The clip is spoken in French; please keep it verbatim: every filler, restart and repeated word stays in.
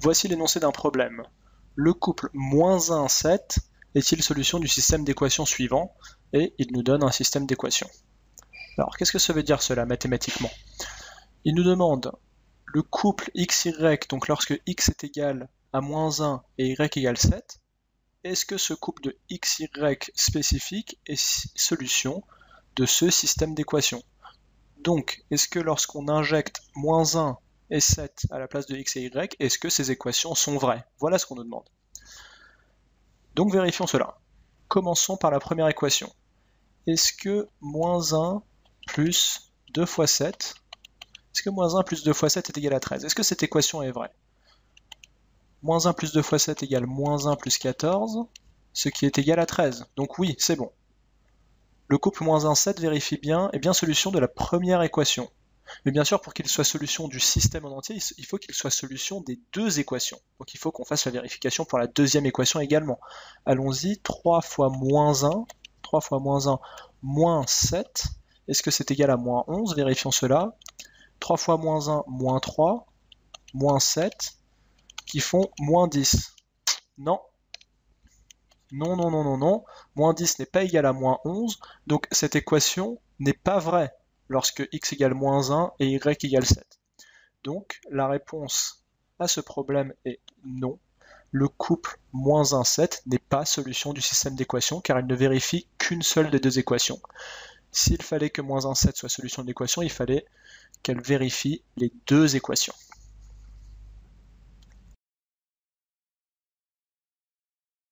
Voici l'énoncé d'un problème. Le couple moins un, sept est-il solution du système d'équations suivant? Et il nous donne un système d'équations. Alors, qu'est-ce que ça veut dire cela mathématiquement? Il nous demande le couple xy, donc lorsque x est égal à moins un et y égale sept, est-ce que ce couple de xy spécifique est solution de ce système d'équations? Donc, est-ce que lorsqu'on injecte moins un et sept à la place de x et y, est-ce que ces équations sont vraies? Voilà ce qu'on nous demande. Donc vérifions cela. Commençons par la première équation. Est-ce que moins un plus deux fois sept, est-ce que moins un plus deux fois sept est égal à treize? Est-ce que cette équation est vraie? Moins un plus deux fois sept égale moins un plus quatorze, ce qui est égal à treize. Donc oui, c'est bon. Le couple moins un, sept vérifie bien, est bien solution de la première équation. Mais bien sûr, pour qu'il soit solution du système en entier, il faut qu'il soit solution des deux équations. Donc il faut qu'on fasse la vérification pour la deuxième équation également. Allons-y, trois fois moins un, trois fois moins un, moins sept. Est-ce que c'est égal à moins onze? Vérifions cela. trois fois moins un, moins trois, moins sept, qui font moins dix. Non. Non, non, non, non, non. Moins dix n'est pas égal à moins onze, donc cette équation n'est pas vraie lorsque x égale moins un et y égale sept. Donc la réponse à ce problème est non. Le couple moins un, sept n'est pas solution du système d'équations car il ne vérifie qu'une seule des deux équations. S'il fallait que moins un, sept soit solution de l'équation, il fallait qu'elle vérifie les deux équations.